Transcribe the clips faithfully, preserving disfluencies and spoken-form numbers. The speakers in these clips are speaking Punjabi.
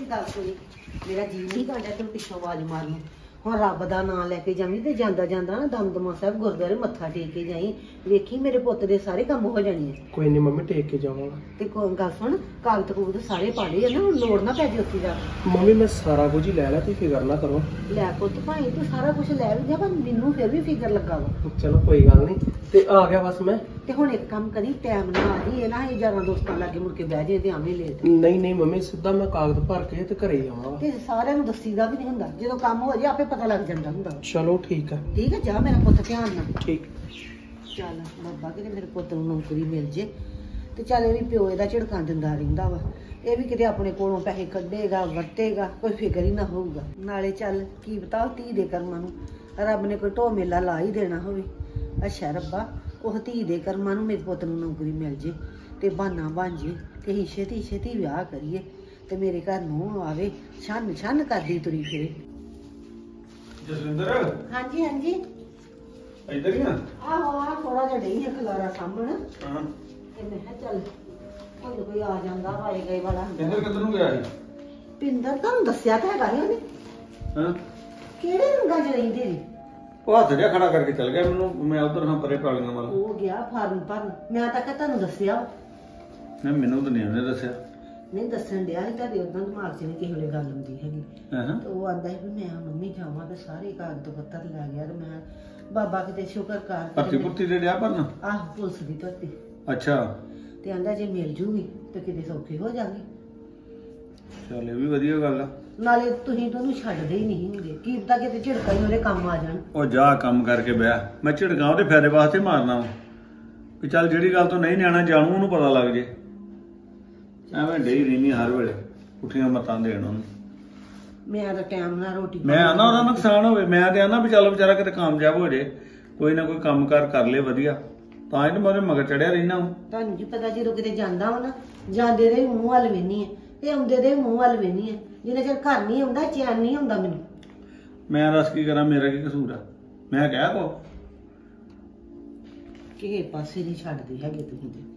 गल सुनी मेरा जी नहीं करदा तेन पिछों आवाज मारनी हुण रब दा नां लैके जावीं ते जांदा जांदा ना दमदमा साहिब गुरुद्वारे मत्था टेक के जाई वेखी मेरे पुत्त दे सारे काम हो जाने कोई नहीं मम्मी टेक के जावांगा ते कोई गल सुन कागज कूगज सारे पाड़े है ना लोड़ ना पै जे उत्थे जा मम्मी मैं सारा कुछ ही लै ला तुसीं फिकर ना करो लै पुत्त भाई तू सारा कुछ लै भी जा पर मैनू फिर भी फिकर लगा वा चलो कोई गल नहीं ते आ गया बस मैं ते हुण एक काम करी टाइम ना आ जी ना ये यारां दोस्तां लागे मुड़ के बह जे ते आवें लेट नहीं नहीं मम्मी सीधा मैं कागज भर के ते घरे जावांगा ते सारिਆਂ ਨੂੰ ਦੱਸੀਦਾ ਵੀ ਨਹੀਂ ਹੁੰਦਾ ਜਦੋਂ ਕੰਮ ਹੋ ਜਾਏ ਆਪੇ ਪਤਾ ਲੱਗ ਜਾਂਦਾ ਹੁੰਦਾ चलो ठीक है ਠੀਕ ਹੈ ਜਾ ਮੇਰਾ ਪੁੱਤ ਧਿਆਨ ਨਾਲ ठीक ਚੱਲ ਬਾਬਾ ਕਿਤੇ ਮੇਰੇ ਪੁੱਤ ਨੂੰ ਨੌਕਰੀ ਮਿਲ ਜੇ ਤੇ ਚੱਲ ਇਹ ਵੀ ਪਿਓ ਇਹਦਾ ਝਿੜਕਾਂ ਦਿੰਦਾ ਰਹਿੰਦਾ ਵਾ ਇਹ ਵੀ ਕਿਤੇ ਆਪਣੇ ਕੋਲੋਂ ਪੈਸੇ ਕੱਢੇਗਾ ਵਰਤੇਗਾ ਕੋਈ ਫਿਕਰ ਹੀ ਨਾ ਹੋਊਗਾ ਨਾਲੇ ਚੱਲ ਕੀ ਬਤਾ ਧੀ ਦੇ ਕਰਮਾਂ ਨੂੰ ਰੱਬ ਨੇ ਕੋਈ ਢੋ ਮੇਲਾ ਲਾ ਹੀ ਦੇਣਾ ਹੋਵੇ ਅੱਛਾ ਰੱਬਾ ਉਹ ਧੀ ਦੇ ਕਰਮਾਂ ਨੂੰ ਮੇਰੇ ਪੁੱਤ ਨੂੰ ਨੌਕਰੀ ਮਿਲ ਜੇ ਤੇ ਬਹਾਨਾ ਬਣ ਜੇ ਤੇ ਅਸੀਂ ਛੇਤੀ ਛੇਤੀ ਵਿਆਹ ਕਰੀਏ ਤੇ ਮੇਰੇ ਘਰ ਨੂੰ ਆਵੇ ਛੰਨ ਛੰਨ ਕਰਦੀ ਤੁਰੀ ਫਿਰੇ ਜਸਵਿੰਦਰ ਹਾਂਜੀ ਹਾਂਜੀ ਇੱਧਰ ਹੀ ਆ ਆਹੋ ਆ ਥੋੜਾ ਜਿਹਾ ਡਈ ਹੈ ਖਲਾਰਾ ਸਾਹਮਣ ਹਾਂ ਤੇ ਮੈਂ ਕਿਹਾ ਚੱਲ ਕੋਈ ਕੋਈ ਆ ਜਾਂਦਾ ਆਏ ਗਏ ਵਾਲਾ ਹੁੰਦਾ। ਇੱਧਰ ਕਿੱਧਰ ਨੂੰ ਗਿਆ ਸੀ ਪਿੰਦਰ ਤੁਹਾਨੂੰ ਦੱਸਿਆ ਤਾਂ ਹੈਗਾ ਹੀ ਉਹਨੇ ਹਾਂ ਕਿਹੜੇ ਰੰਗਾਂ 'ਚ ਰਹਿੰਦੇ ਨੇ ਉਹ ਹੱਥ ਜਿਹਾ ਖੜਾ ਕਰਕੇ ਚੱਲ ਗਿਆ ਮੈਨੂੰ ਮੈਂ ਉਧਰ ਹਾਂ ਪਰੇ ਪਾਲੀਆਂ ਵੱਲ ਉਹ ਗਿਆ ਫਾਰਮ ਭਰਨ ਮੈਂ ਤਾਂ ਕਿਹਾ ਤੁਹਾਨੂੰ ਦੱਸਿਆ ਨਹੀਂ ਮੈਨੂੰ ਤਾਂ ਨਹੀਂ ਉਹਨੇ ਦੱਸਿਆ ਨਹੀਂ ਦੱਸਣ ਡਿਆ ਸੀ ਤੁਹਾਡੇ ਉਦਾਂ ਦਿਮਾਗ 'ਚ ਨਹੀਂ ਕਿਸੇ ਵੇਲੇ ਗੱਲ ਹੁੰਦੀ ਹੈਗੀ ਹਾਂ ਤੇ ਉਹ ਆਂਦਾ ਸੀ ਵੀ ਮੈਂ ਮੰਮੀ ਜਾਵਾਂ ਤੇ ਸਾਰੇ ਕਾਗਜ਼ ਪੱਤਰ ਲੈ ਗਿਆ ਤੇ ਮੈਂ ਬਾਬਾ ਕਿਤੇ ਸ਼ੁਕਰ ਕਰ ਭਰਤੀ ਭੁਰਤੀ ਦੇ ਡਿਆ ਭਰਨ ਆਹ ਪੁਲਿਸ ਦੀ ਧਰਤੀ ਅੱਛਾ ਤੇ ਆਂਦਾ ਜੇ ਮਿਲ ਜੂਗੀ ਤੇ ਕਿਤੇ ਸੌਖੀ ਹੋ ਜਾਗੀ ਚੱਲ ਇਹ ਵੀ ਵਧੀਆ ਗੱਲ ਆ ਨਾਲੇ ਤੁਸੀਂ ਤਾਂ ਉਹਨੂੰ ਛੱਡਦੇ ਹੀ ਨਹੀਂ ਹੁੰਦੇ ਕੀ ਪਤਾ ਕਿਤੇ ਝਿੜਕਾਂ ਹੀ ਉਹਦੇ ਕੰਮ ਆ ਜਾਣ ਉਹ ਜਾ ਕੰਮ ਕਰਕੇ ਬਿਆ ਮੈਂ ਝਿੜਕਾਂ ਉਹਦੇ ਫਾਇਦੇ ਵਾਸਤੇ ਮਾਰਨਾ ਵਾ ਵੀ ਚੱਲ ਜਿਹੜੀ ਗੱਲ ਤੋਂ ਨਹੀਂ ਨਿਆਣਾ ਜਾਣੂ ਉਹਨੂੰ ਪਤਾ ਲੱਗ ਜੇ ਐਵੇਂ ਡਈ ਰਹਿਨੀ ਹਰ ਵੇਲੇ ਪੁੱਠੀਆਂ ਮਤਾਂ ਦੇਣ ਉਹਨੂੰ ਮੈਂ ਤਾਂ ਟਾਈਮ ਨਾਲ ਰੋਟੀ ਮੈਂ ਆਨਾ ਉਹਦਾ ਨੁਕਸਾਨ ਹੋਵੇ ਮੈਂ ਤੇ ਆਨਾ ਵੀ ਚੱਲ ਵਿਚਾਰਾ ਕਿਤੇ ਕਾਮਯਾਬ ਹੋ ਜੇ ਕੋਈ ਨਾ ਕੋਈ ਕੰਮਕਾਰ ਕਰ ਲੇ ਵਧੀਆ ਤਾਂ ਇਹਨੂੰ ਮੈਂ ਮਗਰ ਚੜਿਆ ਰਹਿਣਾ ਤੁਹਾਨੂੰ ਕੀ ਪਤਾ ਜਦੋਂ ਕਿਤੇ ਜਾਂਦਾ ਹੋ ਨਾ ਜਾਂਦੇ ਦੇ ਮੂੰਹ ਵੱਲ ਵੇਨੀ ਹੈ ਤੇ ਆਉਂਦੇ ਦੇ ਮੂੰਹ ਵੱਲ ਵੇਨੀ ਹੈ ਜਿੰਨਾ ਚਿਰ ਘਰ ਨਹੀਂ ਆਉਂਦਾ ਚੈਨ ਨਹੀਂ ਹੁੰਦਾ ਮੈਨੂੰ ਮੈਂ ਦੱਸ ਕੀ ਕਰਾਂ ਮੇਰਾ ਕੀ ਕਸੂਰ ਆ ਮੈਂ ਕਹਿਆ ਕੋ ਕਿਸੇ ਪਾਸੇ ਨਹੀਂ ਛੱਡਦੇ ਹੈਗੇ ਤੁਸੀਂ ਤੇ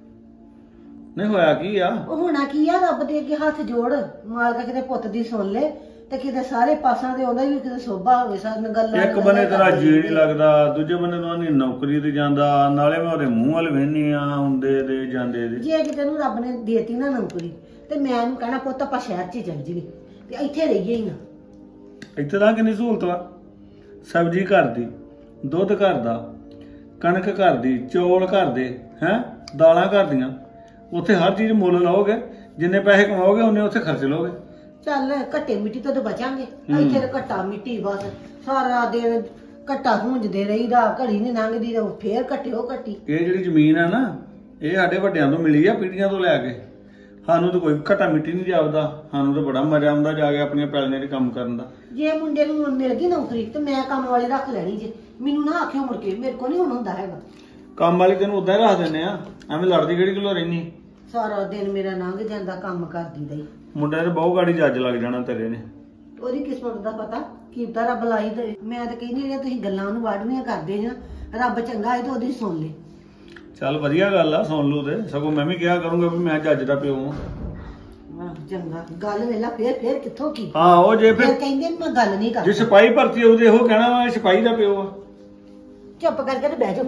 ਨਹੀਂ ਹੋਇਆ ਕੀ ਆ ਉਹ ਹੋਣਾ ਕੀ ਆ ਰੱਬ ਦੇ ਅੱਗੇ ਹੱਥ ਜੋੜ ਮਾਲਕ ਕਿਤੇ ਪੁੱਤ ਦੀ ਸੁਣ ਲੈ ਤੇ ਕਿਤੇ ਸਾਰੇ ਪਾਸਾਂ ਦੇ ਆਉਂਦਾ ਵੀ ਕਿਤੇ ਸੋਭਾ ਹੋਵੇ ਸਾਰੀਆਂ ਗੱਲਾਂ ਇੱਕ ਬੰਨੇ ਤੇਰਾ ਜੀ ਨਹੀਂ ਲੱਗਦਾ ਦੂਜੇ ਬੰਨੇ ਨੂੰ ਆਨੀ ਨੌਕਰੀ ਤੇ ਜਾਂਦਾ ਨਾਲੇ ਮੈਂ ਉਹਦੇ ਮੂੰਹ ਵੱਲ ਵੇਹਨੀ ਆ ਹੁੰਦੇ ਦੇ ਜਾਂਦੇ ਦੇ ਜੇ ਕਿਤੇ ਨੂੰ ਰੱਬ ਨੇ ਦੇਤੀ ਨਾ ਨੌਕਰੀ ਤੇ ਮੈਂ ਉਹਨੂੰ ਕਹਿਣਾ ਪੁੱਤ ਆਪਾਂ ਸ਼ਹਿਰ 'ਚ ਹੀ ਚੱਲ ਜੀਏ ਤੇ ਇੱਥੇ ਰਹੀਏ ਹੀ ਨਾ ਇੱਥੇ ਤਾਂ ਕਿੰਨੀ ਸਹੂਲਤ ਵਾ ਸਬਜ਼ੀ ਘਰ ਦੀ ਦੁੱਧ ਘਰ ਦਾ ਕਣਕ ਘਰ ਦੀ ਚੌਲ ਘਰ ਦੇ ਹੈ ਦਾਲਾਂ ਘਰ ਦੀਆਂ ਉੱਥੇ ਹਰ ਚੀਜ਼ ਮੁੱਲ ਲਾਓਗੇ ਜਿੰਨੇ ਪੈਸੇ ਕਮਾਓਗੇ ਉਹਨੇ ਉੱਥੇ ਖਰਚ ਲਓਗੇ ਚੱਲ ਘੱਟੇ ਮਿੱਟੀ ਤੋਂ ਤਾਂ ਬਚਾਂਗੇ ਇੱਥੇ ਤਾਂ ਘੱਟਾ ਮਿੱਟੀ ਬਸ ਸਾਰਾ ਦਿਨ ਘੱਟਾ ਹੁੰਜਦੇ ਰਹੀਦਾ ਘੜੀ ਨਹੀਂ ਲੰਘਦੀ ਤੇ ਫੇਰ ਘੱਟਿਓ ਘੱਟੀ ਇਹ ਜਿਹੜੀ ਜ਼ਮੀਨ ਆ ਨਾ ਇਹ ਸਾਡੇ ਵੱਡਿਆਂ ਤੋਂ ਮਿਲੀ ਆ ਪੀੜ੍ਹੀਆਂ ਤੋਂ ਲੈ ਕੇ ਸਾਨੂੰ ਤਾਂ ਕੋਈ ਘੱਟਾ ਮਿੱਟੀ ਨਹੀਂ ਜਾਪਦਾ ਸਾਨੂੰ ਤਾਂ ਬੜਾ ਮਜ਼ਾ ਆਉਂਦਾ ਜਾ ਕੇ ਆਪਣੀਆਂ ਪੈਲੀਆਂ 'ਚ ਕੰਮ ਕਰਨ ਦਾ ਜੇ ਮੁੰਡੇ ਨੂੰ ਮਿਲ ਗਈ ਨੌਕਰੀ ਤੇ ਮੈਂ ਕੰਮ ਵਾਲੇ ਰੱਖ ਲੈਣੀ ਜੇ ਮੈਨੂੰ ਨਾ ਆਖਿਓ ਮੁੜ ਕੇ ਮੇਰੇ ਕੋਲ ਨਹੀਂ ਹੁਣ ਹੁੰਦਾ ਹੈਗਾ ਕੰਮ ਵਾਲੀ ਤੈਨੂੰ ਉਦਾਂ ਹੀ ਰੱਖ ਦਿੰਦੇ ਆ ਐਵੇਂ ਲੜਦੀ ਕਿਹੜੀ ਗੱਲੋਂ ਰਹਿਨੀ ਸਾਰਾ ਦਿਨ ਮੇਰਾ ਲੰਘ ਜਾਂਦਾ ਕੰਮ ਕਰਦੀ ਰਹੀ ਮੁੰਡੇ ਤੇ ਬਹੁਤ ਗਾੜੀ ਜੱਜ ਲੱਗ ਜਾਣਾ ਤੇਰੇ ਨੇ ਉਹਦੀ ਕਿਸਮਤ ਦਾ ਪਤਾ ਕੀ ਪਤਾ ਰੱਬ ਲਾਈ ਦੇ ਮੈਂ ਤਾਂ ਕਹਿੰਦੀ ਜਿਹੜੀਆਂ ਤੁਸੀਂ ਗੱਲਾਂ ਉਹਨੂੰ ਵਾੜਨੀਆਂ ਕਰਦੇ ਜੇ ਨਾ ਰੱਬ ਚੰਗਾ ਹੈ ਤਾਂ ਉਹਦੀ ਸੁਣ ਲੈ ਚੱਲ ਵਧੀਆ ਗੱਲ ਆ ਸੁਣ ਲੂ ਤੇ ਸਗੋਂ ਮੈਂ ਵੀ ਕਿਹਾ ਕਰੂੰਗਾ ਵੀ ਮੈਂ ਜੱਜ ਦਾ ਪਿਓ ਹਾਂ ਆਹ ਚੰਗਾ ਗੱਲ ਵੇਲਾ ਫੇਰ ਫੇਰ ਕਿੱਥੋਂ ਕੀ ਹਾਂ ਉਹ ਜੇ ਫਿਰ ਫਿਰ ਕਹਿੰਦੇ ਮੈਂ ਗੱਲ ਨਹੀਂ ਜੇ ਕਰਦੀ ਸਿਪਾਹੀ ਭਰਤੀ ਉਹਦੇ ਇਹੋ ਕਹਿਣਾ ਵਾ ਸਿਪਾਹੀ ਦਾ ਪਿਓ ਆ ਚੁੱਪ ਕਰਕੇ ਤੇ ਬਹਿ ਜਾਓ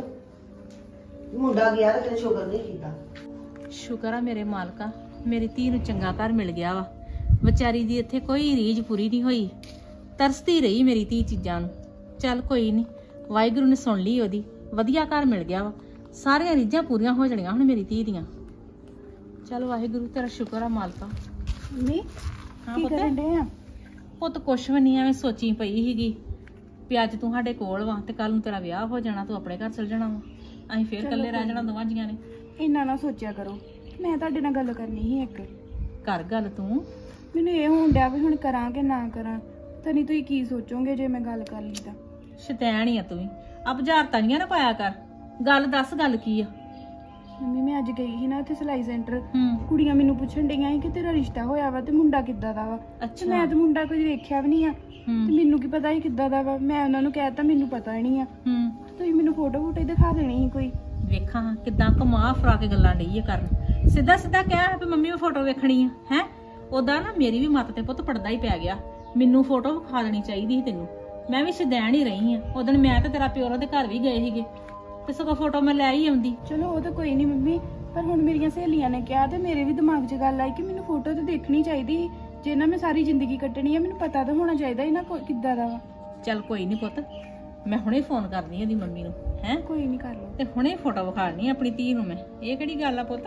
ਮੁੰਡਾ ਗਿਆ ਤੇ ਕਿਤੇ ਸ਼ੁਕਰ ਨਹੀਂ ਕੀਤਾ ਸ਼ੁਕਰ ਆ ਮੇਰੇ ਮਾਲਕਾ ਮੇਰੀ ਧੀ ਨੂੰ ਚੰਗਾ ਘਰ ਮਿਲ ਗਿਆ ਵਾ ਵਿਚਾਰੀ ਦੀ ਇੱਥੇ ਕੋਈ ਰੀਝ ਪੂਰੀ ਨਹੀਂ ਹੋਈ ਤਰਸਦੀ ਰਹੀ ਮੇਰੀ ਧੀ ਚੀਜ਼ਾਂ ਨੂੰ ਚੱਲ ਕੋਈ ਨਹੀਂ ਵਾਹਿਗੁਰੂ ਨੇ ਸੁਣ ਲਈ ਉਹਦੀ ਵਧੀਆ ਘਰ ਮਿਲ ਗਿਆ ਵਾ ਸਾਰੀਆਂ ਰੀਝਾਂ ਪੂਰੀਆਂ ਹੋ ਜਾਣੀਆਂ ਹੁਣ ਮੇਰੀ ਧੀ ਦੀਆਂ ਚੱਲ ਵਾਹਿਗੁਰੂ ਤੇਰਾ ਸ਼ੁਕਰ ਆ ਮਾਲਕਾ ਮੰਮੀ ਹਾਂ ਕੀ ਪੁੱਤ ਕਰਨ ਡੇ ਆ ਪੁੱਤ ਕੁਛ ਵੀ ਨਹੀਂ ਐਵੇਂ ਸੋਚੀ ਪਈ ਸੀਗੀ ਵੀ ਅੱਜ ਤੂੰ ਸਾਡੇ ਕੋਲ ਵਾ ਤੇ ਕੱਲ ਨੂੰ ਤੇਰਾ ਵਿਆਹ ਹੋ ਜਾਣਾ ਤੂੰ ਆਪਣੇ ਘਰ ਚਲ ਜਾਣਾ ਵਾ ਅਸੀਂ ਫੇਰ ਇਕੱਲੇ ਰਹਿ ਜਾਣਾ ਦੋਵਾਂ ਜੀਆਂ ਨੇ ਇੰਨਾ ਨਾ ਸੋਚਿਆ ਕਰੋ ਮੈਂ ਤੁਹਾਡੇ ਨਾਲ ਗੱਲ ਕਰਨੀ ਸੀ ਇੱਕ ਕਰ ਗੱਲ ਤੂੰ ਮੈਨੂੰ ਇਹ ਹੋਣ ਡਿਆ ਵੀ ਹੁਣ ਕਰਾਂ ਕਿ ਨਾ ਕਰਾਂ ਤਾਂ ਨਹੀਂ ਤੁਸੀਂ ਕੀ ਸੋਚੋਗੇ ਜੇ ਮੈਂ ਗੱਲ ਕਰ ਲਈ ਤਾਂ ਸ਼ੈਤਾਨ ਹੀ ਆ ਤੂੰ ਵੀ ਆ ਬੁਝਾਰਤਾਂ ਨਹੀਂ ਨਾ ਪਾਇਆ ਕਰ ਗੱਲ ਦੱਸ ਗੱਲ ਕੀ ਆ ਮੰਮੀ ਮੈਂ ਅੱਜ ਗਈ ਸੀ ਨਾ ਉੱਥੇ ਸਿਲਾਈ ਸੈਂਟਰ ਹੂੰ ਕੁੜੀਆਂ ਮੈਨੂੰ ਪੁੱਛਣ ਡਈਆਂ ਸੀ ਕਿ ਤੇਰਾ ਰਿਸ਼ਤਾ ਹੋਇਆ ਵਾ ਤੇ ਮੁੰਡਾ ਕਿੱਦਾਂ ਦਾ ਵਾ ਤੇ ਅੱਛਾ ਮੈਂ ਤਾਂ ਮੁੰਡਾ ਕੁਝ ਵੇਖਿਆ ਵੀ ਨਹੀਂ ਆ ਤੇ ਹੂੰ ਮੈਨੂੰ ਕੀ ਪਤਾ ਸੀ ਕਿੱਦਾਂ ਦਾ ਵਾ ਮੈਂ ਉਹਨਾਂ ਨੂੰ ਕਹਿਤਾ ਮੈਨੂੰ ਪਤਾ ਹੀ ਨਹੀਂ ਆ ਹੂੰ ਤੁਸੀਂ ਮੈਨੂੰ ਫੋਟੋ ਫੋਟੋ ਦਿਖਾ ਦੇਣੀ ਸੀ ਕੋਈ ਵੇਖਾਂ ਕਿਦਾਂ ਕਮਾ ਫਰਾ ਕੇ ਗੱਲਾਂ ਡਈ ਆ ਕਰਨ ਸਿੱਧਾ ਸਿੱਧਾ ਕਹਿ ਵੀ ਮੰਮੀ ਮੈਂ ਫੋਟੋ ਵੇਖਣੀ ਆ ਹੈ ਉਹਦਾ ਨਾ ਮੇਰੀ ਵੀ ਮੱਤ ਤੇ ਪੁੱਤ ਪੜਦਾ ਹੀ ਪੈ ਗਿਆ। ਮੈਨੂੰ ਫੋਟੋ ਵਿਖਾ ਦੇਣੀ ਚਾਹੀਦੀ ਸੀ ਤੈਨੂੰ। ਮੈਂ ਵੀ ਸ਼ਦੈਣ ਹੀ ਰਹੀ ਆ। ਉਦੋਂ ਮੈਂ ਤੇ ਤੇਰਾ ਪਿਓ ਦੇ ਘਰ ਵੀ ਗਏ ਸੀਗੇ ਤੇ ਸਗੋਂ ਫੋਟੋ ਮੈਂ ਲੈ ਹੀ ਆਉਂਦੀ। ਚਲੋ ਉਹ ਤਾਂ ਕੋਈ ਨਹੀਂ ਮੰਮੀ, ਪਰ ਹੁਣ ਮੇਰੀਆਂ ਸਹੇਲੀਆਂ ਨੇ ਕਿਹਾ ਤੇ ਮੇਰੇ ਵੀ ਦਿਮਾਗ 'ਚ ਗੱਲ ਆਈ ਕਿ ਮੈਨੂੰ ਫੋਟੋ ਤੇ ਦੇਖਣੀ ਚਾਹੀਦੀ ਸੀ। ਜੇ ਨਾ ਮੈਂ ਸਾਰੀ ਜ਼ਿੰਦਗੀ ਕੱਟਣੀ ਹੈ ਮੈਨੂੰ ਪਤਾ ਤਾਂ ਹੋਣਾ ਚਾਹੀਦਾ ਇਹਨਾਂ ਕਿੱਦਾਂ ਦਾ ਵਾ। ਚੱਲ ਕੋਈ ਨਹੀਂ ਪੁੱਤ, ਮੈਂ ਹੁਣੇ ਫੋਨ ਕਰਨੀ ਇਹਦੀ ਮੰਮੀ ਨੂੰ ਹੈ। ਕੋਈ ਨਹੀਂ, ਕਰ ਲਓ। ਤੇ ਹੁਣੇ ਫੋਟੋ ਵਿਖਾਣੀ ਆਪਣੀ ਧੀ ਨੂੰ ਮੈਂ। ਇਹ ਕਿਹੜੀ ਗੱਲ ਆ ਪੁੱਤ?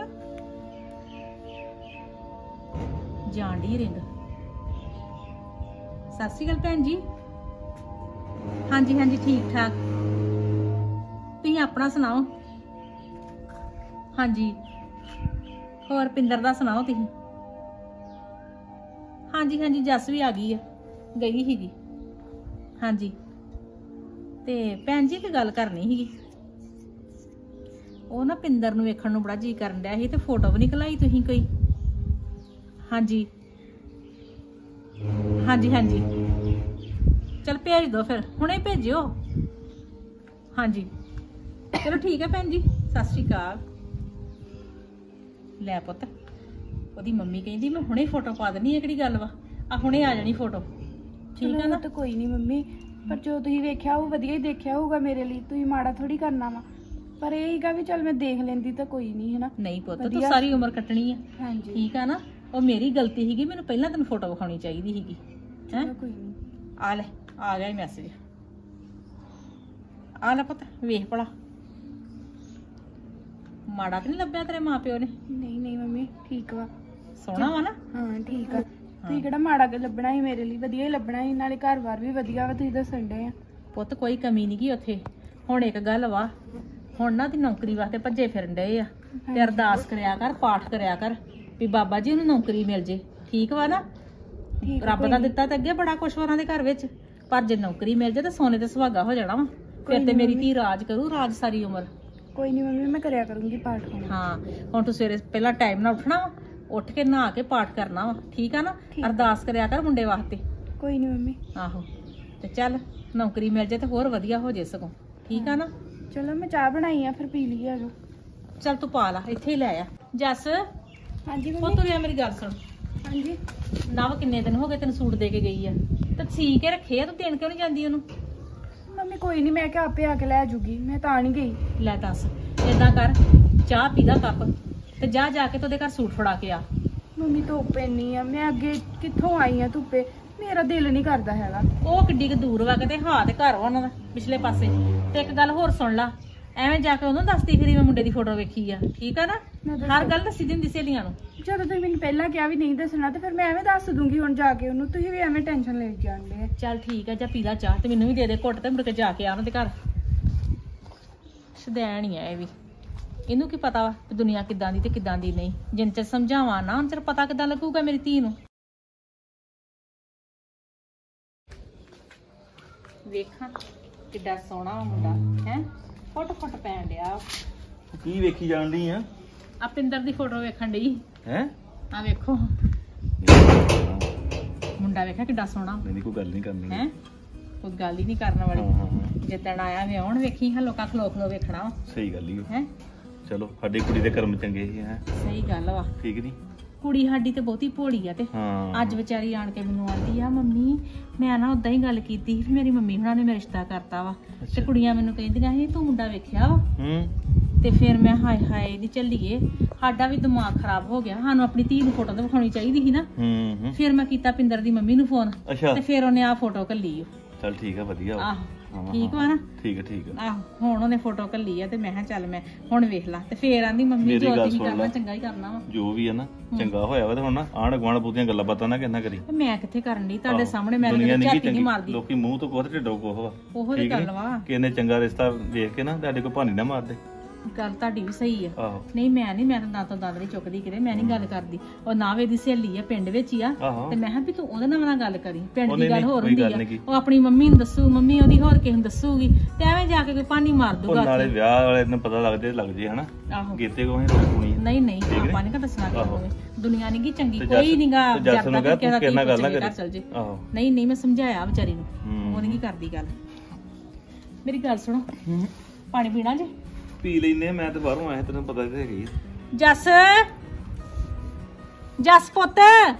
ਜਾਣ ਦੀ ਰਿੰਗ। ਸਤਿ ਸ਼੍ਰੀ ਅਕਾਲ ਭੈਣ ਜੀ। ਹਾਂਜੀ ਹਾਂਜੀ ਠੀਕ ਠਾਕ। ਤੁਸੀਂ ਆਪਣਾ ਸੁਣਾਓ? ਹਾਂਜੀ ਹੋਰ ਪਿੰਦਰ ਦਾ ਸੁਣਾਓ ਤੁਸੀਂ? ਹਾਂਜੀ ਹਾਂਜੀ ਜੱਸ ਵੀ ਆ ਗਈ ਆ, ਗਈ ਸੀਗੀ। ਹਾਂਜੀ ਤੇ ਭੈਣ ਜੀ ਇੱਕ ਗੱਲ ਕਰਨੀ ਸੀਗੀ। ਉਹ ਨਾ ਪਿੰਦਰ ਨੂੰ ਵੇਖਣ ਨੂੰ ਬੜਾ ਜੀ ਕਰਨ ਡਿਆ ਸੀ ਤੇ ਫੋਟੋ ਵੀ ਨਹੀਂ ਘਲਾਈ ਤੁਸੀਂ ਕੋਈ? ਹਾਂਜੀ ਹਾਂਜੀ ਹਾਂਜੀ ਚਲ ਭੇਜ ਦੋ ਫਿਰ, ਹੁਣੇ ਭੇਜਿਓ। ਹਾਂਜੀ ਚਲੋ ਠੀਕ ਹੈ ਭੈਣ ਜੀ, ਸਤਿ ਸ਼੍ਰੀ ਅਕਾਲ। ਲੈ ਪੁੱਤ, ਉਹਦੀ ਮੰਮੀ ਕਹਿੰਦੀ ਮੈਂ ਹੁਣੇ ਫੋਟੋ ਪਾ ਦੇਣੀ। ਇਹ ਕਿਹੜੀ ਗੱਲ ਵਾ? ਆ ਹੁਣੇ ਆ ਜਾਣੀ ਫੋਟੋ, ਠੀਕ ਹੈ ਨਾ? ਤਾਂ ਕੋਈ ਨਹੀਂ ਮੰਮੀ, ਪਰ ਜੋ ਤੁਸੀਂ ਵੇਖਿਆ ਉਹ ਵਧੀਆ ਹੀ ਦੇਖਿਆ ਹੋਊਗਾ ਮੇਰੇ ਲਈ। ਤੁਸੀਂ ਮਾੜਾ ਥੋੜੀ ਕਰਨਾ ਵਾ, ਪਰ ਇਹ ਹੀਗਾ ਵੀ ਚੱਲ ਮੈਂ ਦੇਖ ਲੈਂਦੀ ਤਾਂ ਕੋਈ ਨਹੀਂ, ਹੈ ਨਾ? ਨਹੀਂ ਪੁੱਤ, ਤੂੰ ਸਾਰੀ ਉਮਰ ਕੱਟਣੀ ਆ। ਹਾਂਜੀ ਠੀਕ ਆ ਨਾ? ਉਹ ਮੇਰੀ ਗਲਤੀ ਸੀਗੀ, ਮੈਨੂੰ ਪਹਿਲਾਂ ਤੈਨੂੰ ਫੋਟੋ ਵਿਖਾਉਣੀ ਚਾਹੀਦੀ ਸੀਗੀ। ਹੈ ਕੋਈ ਨਹੀਂ। ਆ ਲੈ, ਆ ਗਿਆ ਮੈਸੇਜ। ਆ ਲੈ ਪੁੱਤ ਵੇਖ ਭਲਾ, ਮਾੜਾ ਤਾਂ ਨਹੀਂ ਲੱਭਿਆ ਤੇਰੇ ਮਾਪਿਓ ਨੇ? ਨਹੀਂ ਨਹੀਂ ਮੰਮੀ, ਠੀਕ ਵਾ, ਸੋਹਣਾ ਵਾ ਨਾ? ਹਾਂ ਠੀਕ ਆ। ਤੁਸੀਂ ਕਿਹੜਾ ਮਾੜਾ ਲੱਭਣਾ ਸੀ ਮੇਰੇ ਲਈ? ਵਧੀਆ ਹੀ ਲੱਭਣਾ ਸੀ, ਨਾਲੇ ਘਰ-ਬਾਰ ਵੀ ਵਧੀਆ ਵਾ। ਤੁਸੀਂ ਦੱਸਣ ਡੇ ਆ ਪੁੱਤ ਕੋਈ ਕਮੀ ਨਹੀਂ ਗੀ ਉੱਥੇ। ਹੁਣ ਇੱਕ ਗੱਲ ਵਾ, ਹੁਣ ਨਾ ਦੀ ਨੌਕਰੀ ਵਾਸਤੇ ਭੱਜੇ ਫਿਰਨ ਡਏ ਆ ਤੇ ਅਰਦਾਸ ਕਰਿਆ ਕਰ, ਪਾਠ ਕਰਿਆ ਕਰ ਵੀ ਬਾਬਾ ਜੀ ਉਹਨੂੰ ਨੌਕਰੀ ਮਿਲ ਜੇ। ਠੀਕ ਵਾ ਨਾ? ਰੱਬ ਦਾ ਦਿੱਤਾ ਤਾਂ ਅੱਗੇ ਬੜਾ ਕੁਛ ਉਹਨਾਂ ਦੇ ਘਰ ਵਿੱਚ, ਪਰ ਜੇ ਨੌਕਰੀ ਮਿਲ ਜੇ ਤਾਂ ਸੋਨੇ ਤੇ ਸੁਹਾਗਾ ਹੋ ਜਾਣਾ ਵਾ। ਫਿਰ ਤੇ ਮੇਰੀ ਧੀ ਰਾਜ ਕਰੂ, ਰਾਜ ਸਾਰੀ ਉਮਰ। ਕੋਈ ਨਹੀਂ ਮੰਮੀ, ਮੈਂ ਕਰਿਆ ਕਰੂੰਗੀ ਪਾਠ। ਹਾਂ ਹੁਣ ਤੂੰ ਸਵੇਰੇ ਪਹਿਲਾਂ ਟਾਈਮ ਨਾਲ ਉੱਠਣਾ ਵਾ, ਉੱਠ ਕੇ ਨਹਾ ਕੇ ਪਾਠ ਕਰਨਾ ਵਾ। ਠੀਕ ਆ ਨਾ? ਅਰਦਾਸ ਕਰਿਆ ਕਰ ਮੁੰਡੇ ਵਾਸਤੇ। ਕੋਈ ਨਹੀਂ ਮੰਮੀ। ਆਹੋ ਤੇ ਚੱਲ ਨੌਕਰੀ ਮਿਲ ਜੇ ਤੇ ਹੋਰ ਵਧੀਆ ਹੋ ਜੇ ਸਗੋਂ। ਠੀਕ ਆ ਨਾ? ਚਲੋ ਮੈਂ ਚਾਹ ਬਣਾਈ ਆ, ਫਿਰ ਪੀ ਲਈਏ। ਆ ਜਾਓ। ਚੱਲ ਤੂੰ ਪਾ ਲਾ, ਇੱਥੇ ਹੀ ਲੈ ਆ। ਜੱਸ ਹਾਂਜੀ ਉਹ ਮੰਮੀ। ਤੁਰਿਆ, ਮੇਰੀ ਗੱਲ ਸੁਣ। ਹਾਂਜੀ ਨਵ ਕਿੰਨੇ ਦਿਨ ਹੋ ਗਏ ਤੈਨੂੰ ਸੂਟ ਦੇ ਕੇ ਗਈ ਆ ਤੇ ਸੀ ਕੇ ਰੱਖੇ ਆ, ਤੂੰ ਦੇਣ ਕਿਉਂ ਨਹੀਂ ਜਾਂਦੀ ਉਹਨੂੰ? ਮੰਮੀ ਕੋਈ ਨਹੀਂ, ਮੈਂ ਕਿਹਾ ਆਪੇ ਆ ਕੇ ਲੈ ਜੂਗੀ, ਮੈਂ ਤਾਂ ਨਹੀਂ ਗਈ। ਲੈ ਦੱਸ, ਏਦਾਂ ਕਰ, ਚਾਹ ਪੀ ਦਾ ਕੱਪ ਤੇ ਜਾ ਜਾ ਕੇ ਤੇ ਉਹਦੇ ਘਰ ਸੂਟ ਫੜਾ ਕੇ ਆ। ਮੰਮੀ ਧੁੱਪ ਇੰਨੀ ਆ, ਮੈਂ ਅੱਗੇ ਕਿੱਥੋਂ ਆਈ ਆ ਧੁੱਪੇ, ਮੇਰਾ ਦਿਲ ਨਹੀਂ ਕਰਦਾ ਹੈਗਾ। ਉਹ ਕਿੱਡੀ ਕੁ ਦੂਰ ਵਾ, ਕਿਤੇ ਹਾਂ ਤੇ ਘਰ ਵਾ ਉਹਨਾਂ ਦਾ ਪਿਛਲੇ ਪਾਸੇ। ਤੇ ਇੱਕ ਗੱਲ ਹੋਰ ਸੁਣ ਲਾ, ਐਵੇਂ ਜਾ ਕੇ ਉਹਨੂੰ ਦੱਸਦੀ ਫਿਰੀ ਮੈਂ ਮੁੰਡੇ ਦੀ ਫੋਟੋ ਵੇਖੀ ਆ। ਠੀਕ ਆ ਨਾ? ਹਰ ਗੱਲ ਦੱਸੀ ਦਿੰਦੀ ਸਹੇਲੀਆਂ ਨੂੰ। ਜਦੋਂ ਤੁਸੀਂ ਮੈਨੂੰ ਪਹਿਲਾਂ ਕਿਹਾ ਵੀ ਨਹੀਂ ਦੱਸਣਾ, ਤੇ ਫਿਰ ਮੈਂ ਐਵੇਂ ਦੱਸ ਦੂੰਗੀ ਹੁਣ ਜਾ ਕੇ ਉਹਨੂੰ। ਤੁਸੀਂ ਵੀ ਐਵੇਂ ਟੈਨਸ਼ਨ ਲੈ ਜਾਂਦੇ ਆ। ਚੱਲ ਠੀਕ ਆ, ਜਾ ਪੀ ਲਾ ਚਾਹ ਤੇ ਮੈਨੂੰ ਵੀ ਦੇ ਦੇ ਘੁੱਟ, ਤੇ ਮੁੜ ਕੇ ਜਾ ਕੇ ਆ ਉਹਨਾਂ ਦੇ ਘਰ। ਸ਼ਦੈਣ ਹੀ ਆ ਇਹ ਵੀ, ਇਹਨੂੰ ਕੀ ਪਤਾ ਵਾ ਕਿ ਦੁਨੀਆ ਕਿੱਦਾਂ ਦੀ ਤੇ ਕਿੱਦਾਂ ਦੀ ਨਹੀਂ। ਜਿੰਨ ਚਿਰ ਸਮਝਾਵਾਂ ਨਾ, ਉਨ ਚਿਰ ਪਤਾ ਕਿੱਦਾਂ ਲੱਗੂਗਾ ਮੇਰੀ ਧੀ ਨੂੰ। ਵੇਖਾਂ ਕਿੱਡਾ ਸੋਹਣਾ ਵਾ ਮੁੰਡਾ, ਹੈ ਫੁੱਟ ਫੁੱਟ ਪੈਣ ਡਿਆ। ਕੀ ਵੇਖੀ ਜਾਣਦੀ ਆ? ਆ ਪਿੰਦਰ ਦੀ ਫੋਟੋ ਵੇਖਣ ਡਈ। ਹੈ ਆ ਵੇਖੋ ਮੁੰਡਾ, ਵੇਖਿਆ ਕਿੱਡਾ ਸੋਹਣਾ। ਨਹੀਂ ਕੋਈ ਗੱਲ ਨਹੀਂ ਕਰਨੀ ਹੈ, ਕੋਈ ਗੱਲ ਹੀ ਨਹੀਂ ਕਰਨ ਵਾਲੀ। ਹਾਂ ਹਾਂ ਜਿੱਦਣ ਆਇਆ ਵਿਆਹਣ ਵੇਖੀ ਹਾਂ ਲੋਕਾਂ ਖਲੋ ਖਲੋ ਵੇਖਣਾ ਵਾ। ਸਹੀ ਗੱਲ ਹੀ ਹੈ। ਚਲੋ ਸਾਡੀ ਕੁੜੀ ਦੇ ਕਰਮ ਚੰਗੇ ਸੀ। ਹੈ ਸਹੀ ਗੱਲ ਵਾ। ਠੀਕ ਨਹੀਂ? ਕੁੜੀ ਸਾਡੀ ਤੇ ਬਹੁਤੀ ਭੋਲੀ ਆ। ਤੇ ਹਾਂ ਅੱਜ ਵਿਚਾਰੀ ਆਣ ਕੇ ਮੈਨੂੰ ਆਂਦੀ ਆ, ਮੰਮੀ ਮੈਂ ਨਾ ਉਦਾਂ ਹੀ ਗੱਲ ਕੀਤੀ ਸੀ, ਮੇਰੀ ਮੰਮੀ ਹੁਣਾਂ ਨੇ ਮੇਰਾ ਰਿਸ਼ਤਾ ਕਰਤਾ ਵਾ। ਤੇ ਕੁੜੀਆਂ ਮੈਨੂੰ ਕਹਿੰਦੀਆਂ ਸੀ ਤੂੰ ਮੁੰਡਾ ਵੇਖਿਆ ਵਾ? ਹੂੰ ਤੇ ਫਿਰ ਮੈਂ ਹਾਏ ਹਾਏ ਦੀ ਚੱਲੀਏ, ਸਾਡਾ ਵੀ ਦਿਮਾਗ ਖਰਾਬ ਹੋ ਗਿਆ। ਸਾਨੂੰ ਆਪਣੀ ਧੀ ਨੂੰ ਫੋਟੋ ਤਾਂ ਵਿਖਾਉਣੀ ਚਾਹੀਦੀ ਸੀ ਨਾ। ਹੂੰ ਹੂੰ ਫਿਰ ਮੈਂ ਕੀਤਾ ਪਿੰਦਰ ਦੀ ਮੰਮੀ ਨੂੰ ਫੋਨ, ਅੱਛਾ ਤੇ ਫਿਰ ਉਹਨੇ ਆ ਫੋਟੋ ਘੱਲੀ। ਚੱਲ ਠੀਕ ਆ, ਵਧੀਆ ਵਾ। ਆਹੋ ਹਾਂ, ਠੀਕ ਵਾ ਨਾ? ਠੀਕ ਆ ਠੀਕ ਆ। ਆਹੋ ਹੁਣ ਉਹਨੇ ਫੋਟੋ ਘੱਲੀ ਆ ਤੇ ਮੈਂ ਕਿਹਾ ਚੱਲ ਮੈਂ ਹੁਣ ਵੇਖ ਲਾ। ਤੇ ਫੇਰ ਆਂਦੀ ਮੰਮੀ ਮੇਰੀ ਜੋ ਗੱਲ ਤੁਸੀਂ ਸੁਣ ਕਰਨਾ ਲਾ। ਚੰਗਾ ਹੀ ਕਰਨਾ ਵਾ। ਜੋ ਵੀ ਆ ਨਾ ਚੰਗਾ ਹੋਇਆ ਵਾ। ਤੇ ਹੁਣ ਨਾ ਆਂਢ ਗੁਆਂਢ ਬਹੁਤੀਆਂ ਗੱਲਾਂ ਬਾਤਾਂ ਨਾ ਕਿੰਨਾ ਕਰੀ। ਤੇ ਮੈਂ ਕਿੱਥੇ ਕਰਨ ਦੀ ਤੁਹਾਡੇ ਆਹੋ, ਸਾਹਮਣੇ, ਮੈਂ ਦੁਨੀਆ ਤਾਂ ਨੀ ਝਾਤੀ ਚੰਗੀ, ਨਹੀਂ ਮਾਰਦੀ। ਲੋਕੀ ਮੂੰਹ ਤੋਂ ਕੋਹ ਤੇ ਢਿੱਡੋਂ ਕੋਹ ਵਾ। ਉਹੋ ਦੀ ਠੀਕ ਨੀ? ਗੱਲ ਵਾ। ਕਿਸੇ ਨੇ ਚੰਗਾ ਰਿਸ਼ਤਾ ਵੇਖ ਕੇ ਨਾ ਤੁਹਾਡੇ ਕੋਲ ਭਾਨੀ ਨਾ ਮਾਰਦੇ। ਗੱਲ ਤੁਹਾਡੀ ਵੀ ਸਹੀ ਆ। ਆਹੋ ਨਹੀਂ ਮੈਂ ਨਹੀਂ, ਮੈਂ ਤਾਂ ਦਾਤੋਂ ਦੰਦ ਨਹੀਂ ਚੁੱਕਦੀ ਕਿਤੇ, ਮੈਂ ਨਹੀਂ ਗੱਲ ਕਰਦੀ। ਉਹ ਨਾਵੇ ਦੀ ਸਹੇਲੀ ਆ, ਪਿੰਡ ਵਿੱਚ ਹੀ ਆ। ਆਹੋ ਤੇ ਮੈਂ ਕਿਹਾ ਵੀ ਤੂੰ ਉਹਦੇ ਨਾਲ ਨਾ ਗੱਲ ਕਰੀ, ਪਿੰਡ ਉਹ ਦੀ ਨਹੀਂ, ਗੱਲ ਨਹੀਂ, ਹੋਰ ਕੋਈ ਹੁੰਦੀ ਗੱਲ ਆ। ਨੀ ਗੀ। ਉਹ ਆਪਣੀ ਮੰਮੀ ਨੂੰ ਦੱਸੂ, ਮੰਮੀ ਉਹਦੀ ਹੋਰ ਕਿਸੇ ਨੂੰ ਦੱਸੂਗੀ, ਤੇ ਐਵੇਂ ਜਾ ਕੇ ਕੋਈ ਪਾਣੀ ਮਾਰ ਉਹ ਦੂਗਾ ਨਾਲੇ ਉੱਥੇ। ਵਿਆਹ ਵਾਲੇ ਨੂੰ ਪਤਾ ਲੱਗ ਜੇ ਲੱਗ ਜੇ ਹਨਾ। ਆਹੋ ਗੀਤੇ ਕੋਹੇ ਰੋਕਣੀ। ਨਹੀਂ ਨਹੀਂ ਠੀਕ ਨੀ? ਆਪਾਂ ਨਹੀਂ ਕਾ ਦੱਸਣਾ ਕਿ ਆਹੋ। ਹੋਵੇ, ਦੁਨੀਆ ਨਹੀਂ ਗੀ ਚੰਗੀ, ਤੇ ਕੋਈ ਜੱਸ- ਨਹੀਂਗਾ ਤੇ ਜੱਸ ਨੂੰ ਕਹਿ ਤੂੰ ਕਿਹਨਾਂ ਗੱਲ ਨਾ ਘਰ ਕਰੀ। ਚੱਲ ਜੇ। ਆਹੋ ਨਹੀਂ ਨਹੀਂ ਮੈਂ ਸਮਝਾਇਆ ਵਿਚਾਰੀ ਨੂੰ, ਹੂੰ। ਉਹ ਨਹੀਂ ਕਰਦੀ ਗੱਲ। ਮੇਰੀ ਗੱਲ ਸੁਣੋ, ਹੂੰ। ਪਾਣੀ ਪੀਣਾ ਜੇ? ਪੀ ਲੈਨੇ, ਮੈਂ ਤੇ ਬਾਹਰੋਂ ਆਇਆ, ਤੈਨੂੰ ਪਤਾ ਤੇ ਹੈਗੀ ਆ। ਜੱਸ, ਜੱਸ ਪੁੱਤ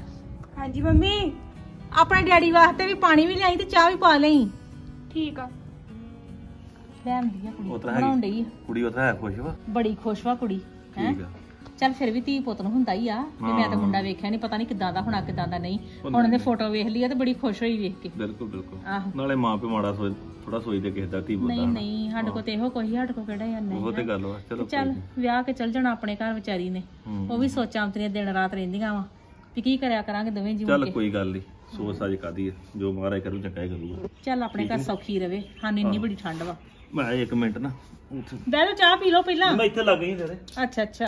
ਹਾਂਜੀ ਮੰਮੀ। ਆਪਣੇ ਡੈਡੀ ਵਾਸਤੇ ਵੀ ਪਾਣੀ ਵੀ ਲਿਆਈ ਤੇ ਚਾਹ ਵੀ ਪਾ ਲਈ। ਠੀਕ ਆ। ਲੈਂਦੀ ਆ ਕੁੜੀ ਉਹ ਤਾਂ ਬਣਾਉਣ ਹੈਗੀ ਡਈ ਆ। ਕੁੜੀ ਉਹ ਤਾਂ ਹੈ ਖੁਸ਼ ਵਾ ਬੜੀ ਖੁਸ਼ ਵਾ ਕੁੜੀ ਹੈ। ਠੀਕ ਆ ਚੱਲ ਫਿਰ ਵੀ ਧੀ ਪੁੱਤ ਨੂੰ ਹੁੰਦਾ ਹੀ ਆ ਤੇ ਮੈਂ ਤਾਂ ਮੁੰਡਾ ਵੇਖਿਆ ਨਹੀਂ, ਪਤਾ ਨਹੀਂ ਕਿੱਦਾਂ ਦਾ ਹੋਣਾ ਕਿੱਦਾਂ ਦਾ ਨਹੀਂ। ਉਹ ਹੁਣ ਉਹਨੇ ਨਹੀਂ। ਫੋਟੋ ਵੇਖ ਲਈ ਆ ਤੇ ਬੜੀ ਖੁਸ਼ ਹੋਈ ਵੇਖ ਕੇ। ਬਿਲਕੁਲ ਬਿਲਕੁਲ ਆਹੋ। ਨਾਲੇ ਮਾਂ ਪਿਓ ਮਾੜਾ ਸੋਚ ਥੋੜਾ ਸੋਚਦੇ ਕਿਸੇ ਦਾ ਧੀ ਪੁੱਤ ਨਹੀਂ ਦਾ ਨਹੀਂ ਸਾਡੇ ਕੋਲ ਤੇ ਇਹੋ ਕੋਈ ਸਾਡੇ ਕੋਲ ਕਿਹੜਾ ਯਾਰ ਨਹੀਂ ਉਹ ਤੇ ਹੈ। ਗੱਲ ਵਾ ਚਲੋ ਤੇ ਚੱਲ ਵਿਆਹ ਕੇ ਚੱਲ ਜਾਣਾ ਆਪਣੇ ਘਰ ਵਿਚਾਰੀ ਨੇ। ਹੂੰ। ਉਹ ਵੀ ਸੋਚਾਂ ਅੰਤਰੀਆਂ ਦਿਨ ਰਾਤ ਰਹਿੰਦੀਆਂ ਵਾ ਵੀ ਕੀ ਕਰਿਆ ਕਰਾਂਗੇ ਦੋਵੇਂ ਜੀ ਚੱਲ ਕੇ। ਕੋਈ ਗੱਲ ਨਹੀਂ ਸੋਚ ਸਾਜ ਕਾਦੀ ਆ ਜੋ ਮਹਾਰਾਜ ਕਰੂ ਚੰਗਾ ਹੀ ਕਰੂਗਾ। ਚੱਲ ਆਪਣੇ ਘਰ ਸੌਖੀ ਰਵੇ, ਸਾਨੂੰ ਇੰਨੀ ਬੜੀ ਠੰਡ ਵਾ। ਮੈਂ ਇੱਕ ਮਿੰਟ ਨਾ ਉੱਥੇ ਬਹਿ ਜਾਓ ਚਾਹ ਪੀ ਲਓ ਪਹਿਲਾਂ। ਮੈਂ ਇੱਥੇ ਲੱਗ ਗਈ ਤੇਰੇ ਅੱਛਾ ਅੱਛਾ।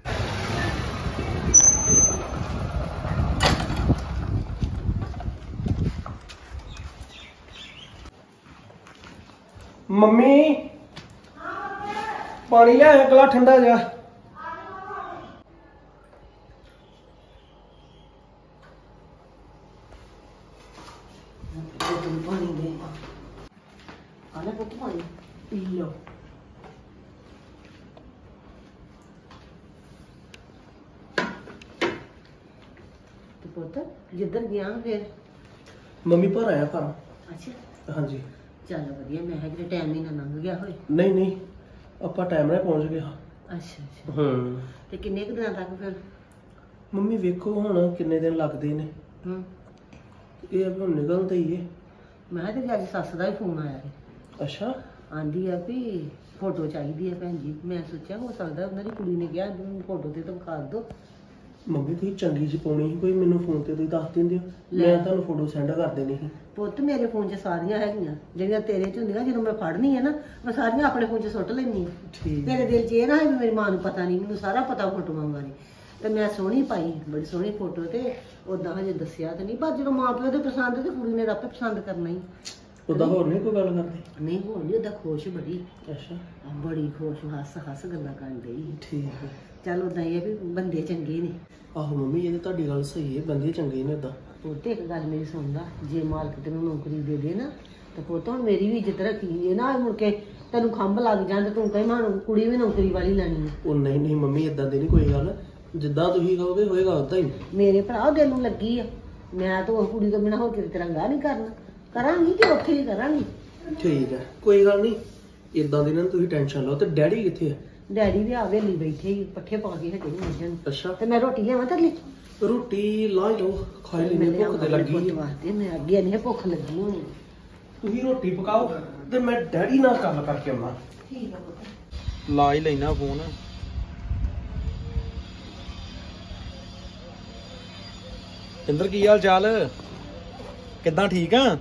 ਮੰਮੀ ਪਾਣੀ ਲੈ ਆ ਗਲਾ ਠੰਡਾ ਜਾ। ਪਾਣੀ ਦੇ ਆਲੇ ਪੁੱਤ ਪਾਣੀ ਪੀ ਲਓ। ਤੇ ਪੁੱਤ ਜਿੱਧਰ ਗਿਆ ਫਿਰ? ਮੰਮੀ ਭਰ ਆਇਆ ਘਰ। ਅੱਛਾ ਹਾਂਜੀ। ਚੱਲ ਵਧੀਆ, ਮੈਂ ਕਿਹਾ ਟਾਈਮ ਨਹੀਂ ਨਾ ਲੰਘ ਗਿਆ ਹੋਏ। ਨਹੀਂ ਨਹੀਂ ਆਪਾਂ ਟਾਈਮ ਨਾਲ ਪਹੁੰਚ ਗਏ ਹਾਂ। ਅੱਛਾ ਅੱਛਾ। ਹੂੰ। ਤੇ ਕਿੰਨੇ ਕੁ ਦਿਨਾਂ ਤੱਕ ਫਿਰ? ਮੰਮੀ ਵੇਖੋ ਹੁਣ ਕਿੰਨੇ ਦਿਨ ਲੱਗਦੇ ਨੇ। ਹੂੰ। ਇਹ ਆ ਵੀ ਹੁਣ ਨਿਕਲਦੇ ਹੀ ਏ। ਮੈਂ ਕਿਹਾ ਤੇ ਅੱਜ ਸੱਸ ਦਾ ਹੀ ਫੋਨ ਆਇਆ ਸੀ। ਅੱਛਾ। ਆਂਦੀ ਆ ਵੀ ਫੋਟੋ ਚਾਹੀਦੀ ਹੈ ਭੈਣ ਜੀ। ਮੈਂ ਸੋਚਿਆ ਹੋ ਸਕਦਾ ਉਹਨਾਂ ਦੀ ਕੁੜੀ ਨੇ ਕਿਹਾ ਫੋਟੋ ਤੇ ਤਾਂ ਵਿਖਾ ਦਿਓ। ਮੰਮੀ ਤੁਸੀਂ ਚੰਗੀ ਜਿਹੀ ਪਾਉਣੀ ਸੀ ਕੋਈ, ਮੈਨੂੰ ਫੋਨ ਤੇ ਤੁਸੀਂ ਦੱਸ ਦਿੰਦੇ ਹੋ, ਲੈ। ਮੈਂ ਤੁਹਾਨੂੰ ਫੋਟੋ ਸੈਂਡ ਕਰ ਦੇਣੀ ਸੀ। ਪੁੱਤ ਮੇਰੇ ਫੋਨ 'ਚ ਸਾਰੀਆਂ ਹੈਗੀਆਂ ਜਿਹੜੀਆਂ ਤੇਰੇ 'ਚ ਹੁੰਦੀਆਂ, ਜਦੋਂ ਮੈਂ ਫੜਨੀ ਹੈ ਨਾ ਮੈਂ ਸਾਰੀਆਂ ਆਪਣੇ ਫੋਨ 'ਚ ਸੁੱਟ ਲੈਂਦੀ ਹਾਂ। ਠੀਕ। ਤੇਰੇ ਦਿਲ 'ਚ ਇਹ ਨਾ ਹੈ ਵੀ ਮੇਰੀ ਮਾਂ ਨੂੰ ਪਤਾ ਨਹੀਂ, ਮੈਨੂੰ ਸਾਰਾ ਪਤਾ ਫੋਟੋਆਂ ਬਾਰੇ। ਤੇ ਮੈਂ ਸੋਹਣੀ ਪਾਈ, ਬੜੀ ਸੋਹਣੀ ਫੋਟੋ, ਤੇ ਉਦਾਂ ਹਜੇ ਦੱਸਿਆ ਤੇ ਨਹੀਂ, ਪਰ ਜਦੋਂ ਮਾਂ ਪਿਓ ਦੇ ਪਸੰਦ ਤੇ ਕੁੜੀ ਨੇ ਤਾਂ ਆਪੇ ਪਸੰਦ ਕਰਨਾ ਹੀ। ਉਦਾਂ ਹੋਰ ਨਹੀਂ ਕੋਈ ਗੱਲ ਕਰਦੇ? ਨਹੀਂ ਹੋਰ ਨਹੀਂ, ਉਦਾਂ ਖੁਸ਼ ਬੜੀ, ਅੱਛਾ। ਬੜੀ ਖੁਸ਼, ਹੱਸ ਹੱਸ ਗੱਲਾਂ ਕਰਨ ਡਈ। ਠੀਕ ਹੈ। ਚੱਲ ਉਦਾਂ ਇਹ ਆ ਵੀ ਬੰਦੇ ਚੰਗੇ ਨੇ। ਆਹੋ ਮੰਮੀ ਇਹ ਤਾਂ ਤੁਹਾਡੀ ਗੱਲ ਸਹੀ ਹੈ, ਬੰਦੇ ਚੰਗੇ ਨੇ ਉਦਾਂ। ਪੁੱਤ ਇੱਕ ਗੱਲ ਮੇਰੀ ਸੁਣਦਾ, ਜੇ ਮਾਲਕ ਤੈਨੂੰ ਨੌਕਰੀ ਦੇ ਦੇ ਨਾ ਤੇ ਪੁੱਤ ਹੁਣ ਮੇਰੀ ਵੀ ਇੱਜ਼ਤ ਰੱਖੀ। ਇਹ ਨਾ ਮੁੜ ਕੇ ਤੈਨੂੰ ਖੰਭ ਲੱਗ ਜਾਣ ਤੇ ਤੂੰ ਕਹੇ ਮਾਂ ਕੁੜੀ ਵੀ ਨੌਕਰੀ ਵਾਲੀ ਲੈਣੀ ਹੈ। ਉਹ ਨਹੀਂ ਨਹੀਂ ਮੰਮੀ ਇਦਾਂ ਦੀ ਨਹੀਂ ਕੋਈ ਗੱਲ, ਜਿੱਦਾਂ ਤੁਸੀਂ ਕਹੋਗੇ ਹੋਏਗਾ ਉਦਾਂ ਹੀ। ਮੇਰੇ ਭਰਾ ਦਿਲ ਨੂੰ ਲੱਗੀ ਆ, ਮੈਂ ਤਾਂ ਉਹ ਕੁੜੀ ਤੋਂ ਬਿਨਾਂ ਹੋਰ ਕਿਤੇ ਤਿਰੰਗਾ ਨਹੀਂ ਕਰਨਾ, ਕਰਾਂਗੀ ਤੇ ਉੱਥੇ ਹੀ ਕਰਾਂਗੀ। ਠੀਕ ਹੈ ਕੋਈ ਗੱਲ ਨਹੀਂ, ਇਦਾਂ ਦੀ ਨਾ ਤੁਸੀਂ ਟੈਨਸ਼ਨ ਲਓ। ਤੇ ਡੈਡੀ ਕਿੱਥੇ ਹੈ? ਡੈਡੀ ਵੀ ਆ ਵੇਲੀ ਬੈਠੇ ਹੀ, ਪੱਠੇ ਪਾ ਕੇ ਹਟੇ ਮੱਝਾਂ ਨੂੰ। ਅੱਛਾ। ਤੇ ਮੈਂ ਰੋਟੀ ਲਿਆਵਾਂ ਤੇਰੇ ਲਈ? ਰੋਟੀ ਲਾ ਹੀ ਲਓ, ਖਾ ਹੀ ਲੈਣੀ, ਭੁੱਖ ਤੇ ਲੱਗੀ ਹੈ। ਵਾਸਤੇ ਮੈਂ ਅੱਗੇ ਨਹੀਂ ਭੁੱਖ ਲੱਗੀ ਹੋਣੀ। ਤੁਸੀਂ ਰੋਟੀ ਪਕਾਓ ਤੇ ਮੈਂ ਡੈਡੀ ਨਾਲ ਗੱਲ ਕਰਕੇ ਆਉਣਾ। ਠੀਕ ਆ ਪੁੱਤ। ਲਾ ਹੀ ਲੈਣਾ ਫੋਨ। ਇੰਦਰ ਕੀ ਹਾਲ ਚਾਲ? ਕਿੱਦਾਂ ਠੀਕ ਆ?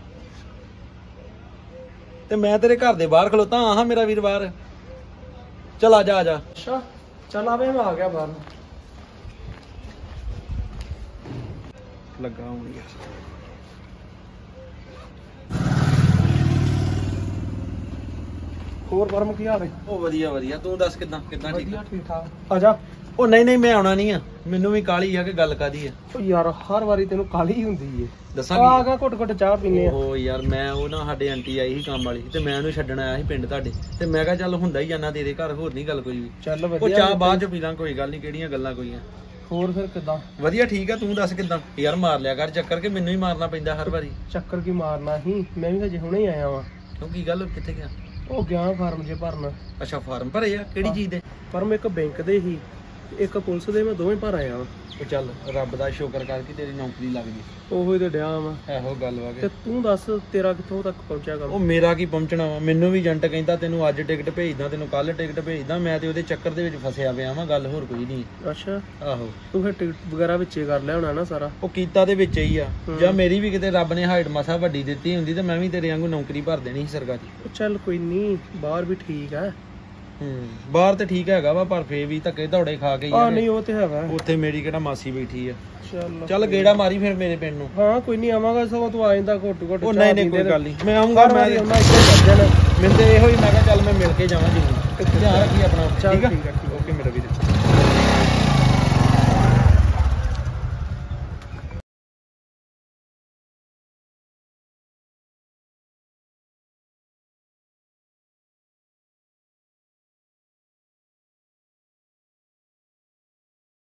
ਤੇ ਮੈਂ ਤੇਰੇ ਘਰ ਦੇ ਬਾਹਰ ਖਲੋਤਾ ਆਹਾਂ ਮੇਰਾ ਵੀਰ ਬਾਹਰ। ਚਲ ਆ ਜਾ ਆ ਜਾ। ਅੱਛਾ ਚੱਲ ਆਵੇ, ਮੈਂ ਆ ਗਿਆ ਬਾਹਰ। ਲੱਗਾ ਹੁਣ ਯਾਰ। ਹੋਰ ਪਰਮ ਕੀ ਹਾਲ ਹੈ? ਉਹ ਵਧੀਆ ਵਧੀਆ, ਤੂੰ ਦੱਸ ਕਿੱਦਾਂ ਕਿੱਦਾਂ ਠੀਕ ਆ? ਠੀਕ ਠਾਕ। ਆ ਜਾ। ਉਹ ਨਹੀਂ ਨਹੀਂ ਮੈਂ ਆਉਣਾ ਨਹੀਂ ਆ, ਮੈਨੂੰ ਵੀ ਕਾਹਲੀ ਆ ਕਿ ਗੱਲ ਕਾਦੀ ਆ। ਉਹ ਯਾਰ ਹਰ ਵਾਰੀ ਤੈਨੂੰ ਕਾਹਲੀ ਹੀ ਹੁੰਦੀ ਏ। ਦੱਸਾਂ ਆ ਕੀ ਗਿਆ ਘੁੱਟ ਘੁੱਟ ਚਾਹ ਪੀਨੇ ਆ। ਉਹ ਯਾਰ ਮੈਂ ਉਹ ਨਾ ਸਾਡੇ ਆਂਟੀ ਆਈ ਸੀ ਕੰਮ ਵਾਲੀ, ਤੇ ਮੈਂ ਉਹਨੂੰ ਛੱਡਣ ਆਇਆ ਸੀ ਪਿੰਡ ਤੁਹਾਡੇ, ਤੇ ਮੈਂ ਕਿਹਾ ਚੱਲ ਹੁੰਦਾ ਹੀ ਜਾਣਾ ਤੇਰੇ ਘਰ, ਹੋਰ ਨਹੀਂ ਗੱਲ ਕੋਈ ਵੀ। ਚੱਲ ਉਹ ਵਧੀਆ। ਚਾਹ ਬਾਅਦ ਚ ਪੀ ਲਾਂ, ਕੋਈ ਗੱਲ ਨਹੀਂ, ਕਿਹੜੀਆਂ ਗੱਲਾਂ ਕੋਈਆਂ। ਹੋਰ ਫਿਰ ਕਿਦਾਂ? ਵਧੀਆ ਠੀਕ ਆ, ਤੂੰ ਦੱਸ ਕਿੱਦਾਂ? ਯਾਰ ਮਾਰ ਲਿਆ ਕਰ ਚੱਕਰ, ਕਿ ਮੈਨੂੰ ਹੀ ਮਾਰਨਾ ਪੈਂਦਾ ਹਰ ਵਾਰੀ? ਚੱਕਰ ਕੀ ਮਾਰਨਾ ਸੀ, ਮੈਂ ਵੀ ਹਜੇ ਹੁਣੇ ਹੀ ਆਇਆ ਵਾਂ। ਕਿਉਂ ਕੀ ਗੱਲ, ਕਿੱਥੇ ਗਿਆ? ਉਹ ਗਿਆ ਫਾਰਮ 'ਚ ਭਰਨ। ਅੱਛਾ ਫਾਰਮ ਭਰੇ ਆ, ਕਿਹੜੀ ਚੀਜ਼ ਦੇ? ਫਾਰਮ ਇੱਕ ਬੈਂਕ ਦੇ ਹੀ, ਇੱਕ ਪੁਲਿਸ ਦੇ, ਮੈਂ ਦੋਵੇਂ ਭਰ ਆਇਆ ਵਾਂ। ਉਹ ਚੱਲ ਰੱਬ ਦਾ ਸ਼ੁਕਰ ਕਰ ਕਿ ਤੇਰੀ ਨੌਕਰੀ ਲੱਗ ਗਈ। ਉਹੀ ਤੇ ਡਿਆ ਵਾਂ। ਇਹੋ ਗੱਲ ਵਾ ਤੇ ਕਿ ਤੂੰ ਦੱਸ ਤੇਰਾ ਕਿੱਥੋਂ ਤੱਕ ਪਹੁੰਚਿਆ ਕੰਮ? ਉਹ ਮੇਰਾ ਕੀ ਪਹੁੰਚਣਾ ਵਾ, ਮੈਨੂੰ ਵੀ ਏਜੰਟ ਕਹਿੰਦਾ ਤੈਨੂੰ ਅੱਜ ਟਿਕਟ ਭੇਜਦਾ, ਤੈਨੂੰ ਕੱਲ ਟਿਕਟ ਭੇਜਦਾ, ਮੈਂ ਤੇ ਉਹਦੇ ਚੱਕਰ ਦੇ ਵਿੱਚ ਫਸਿਆ ਪਿਆ ਵਾਂ, ਗੱਲ ਹੋਰ ਕੋਈ ਨਹੀਂ। ਅੱਛਾ। ਆਹੋ ਤੂੰ ਫਿਰ ਟਿਕਟ ਵਗੈਰਾ ਵਿੱਚੇ ਕਰ ਲਿਆ ਹੋਣਾ ਨਾ ਸਾਰਾ? ਉਹ ਕੀਤਾ ਦੇ ਵਿੱਚ ਹੀ ਆ। ਜਾਂ ਮੇਰੀ ਵੀ ਕਿਤੇ ਰੱਬ ਨੇ ਹਾਈਟ ਮਸਾ ਵੱਡੀ ਦਿੱਤੀ ਹੁੰਦੀ ਤੇ ਮੈਂ ਵੀ ਤੇਰੇ ਵਾਂਗੂ ਨੌਕਰੀ ਭਰ ਦੇਣੀ ਸੀ ਸਰਕਾਰੀ। ਉਹ ਚੱਲ ਕੋਈ ਨਹੀਂ, ਬਾਹਰ ਵੀ ਠੀਕ ਆ। ਹੂੰ ਬਾਹਰ ਤੇ ਠੀਕ ਹੈਗਾ ਵਾ, ਪਰ ਫੇਰ ਵੀ ਧੱਕੇ ਦੌੜੇ ਖਾ ਕੇ ਆ ਨਹੀਂ ਉਹ ਤੇ ਹੈਗਾ। ਉੱਥੇ ਮੇਰੀ ਕਿਹੜਾ ਮਾਸੀ ਬੈਠੀ ਆ। ਚੱਲ ਚੱਲ ਗੇੜਾ ਮਾਰੀ ਫਿਰ ਮੇਰੇ ਪਿੰਡ ਨੂੰ। ਹਾਂ ਕੋਈ ਨਹੀਂ ਆਵਾਂਗਾ, ਸਗੋਂ ਤੂੰ ਆ ਜਾਂਦਾ ਘੁੱਟ ਘੁੱਟ। ਉਹ ਨਹੀਂ ਨਹੀਂ ਕੋਈ ਗੱਲ ਨਹੀਂ, ਮੈਂ ਆਉਂਗਾ। ਮੈਂ ਮੈਨੂੰ ਤੇ ਇਹੋ ਹੀ, ਮੈਂ ਕਿਹਾ ਚੱਲ ਮੈਂ ਮਿਲ ਕੇ ਜਾਵਾਂ ਜੀ। ਧਿਆਨ ਰੱਖੀ ਆਪਣਾ। ਠੀਕ ਆ, ਓਕੇ ਮੇਰਾ ਵੀਰ।